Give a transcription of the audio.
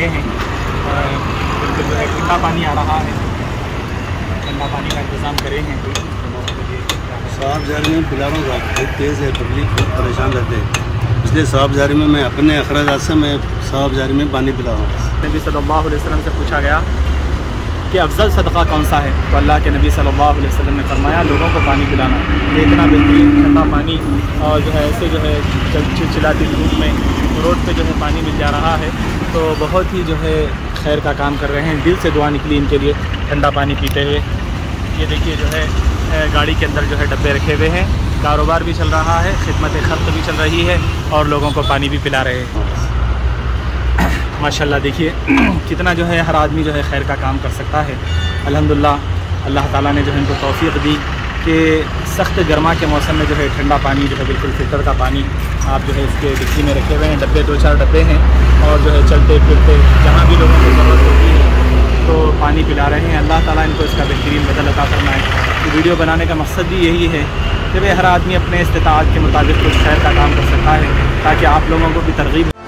बैठे हैं। बिल्कुल जो है ठंडा पानी आ रहा है, ठंडा पानी का इंतज़ाम करे हैं। साहब जारी में बिलारों का बहुत तेज़ है, पब्लिक बहुत परेशान रहते हैं, इसलिए साहब जारी में मैं अपने अखराजात से मैं साहब जारी में पानी पिला हूँ। नबी सल्लल्लाहु अलैहि वसल्लम से पूछा गया कि अफजल सदका कौन सा है, तो अल्लाह के नबी सल्लल्लाहु अलैहि वसल्लम ने फरमाया लोगों को पानी पिलाना। ये इतना बेहतरीन ठंडा पानी और जो है ऐसे जो है चिलचिलाती धूप में रोड पे जो है पानी मिल जा रहा है, तो बहुत ही जो है खैर का काम कर रहे हैं। दिल से दुआ निकली इनके लिए ठंडा पानी पीते हुए। ये देखिए जो है गाड़ी के अंदर जो है डब्बे रखे हुए हैं, कारोबार भी चल रहा है, खिदमत खर्च भी चल रही है और लोगों को पानी भी पिला रहे हैं। माशाल्लाह देखिए कितना जो है हर आदमी जो है खैर का काम कर सकता है। अल्हम्दुलिल्लाह अल्लाह ताला ने जो है इनको तौफीक दी कि सख्त गर्मा के मौसम में जो है ठंडा पानी जो है बिल्कुल फिल्टर का पानी आप जो है इसके डिक्की में रखे हुए हैं। डब्बे 2-4 डब्बे हैं और जो है चलते फिरते जहाँ भी लोगों को ज़रूरत होती है तो पानी पिला रहे हैं। अल्लाह ताला इनको इसका बेहतरीन बदल अता फरमाए। तो वीडियो बनाने का मकसद भी यही है कि भाई हर आदमी अपने इस्तिताअत के मुताबिक कुछ खैर का काम कर सकता है, ताकि आप लोगों को भी तरगीब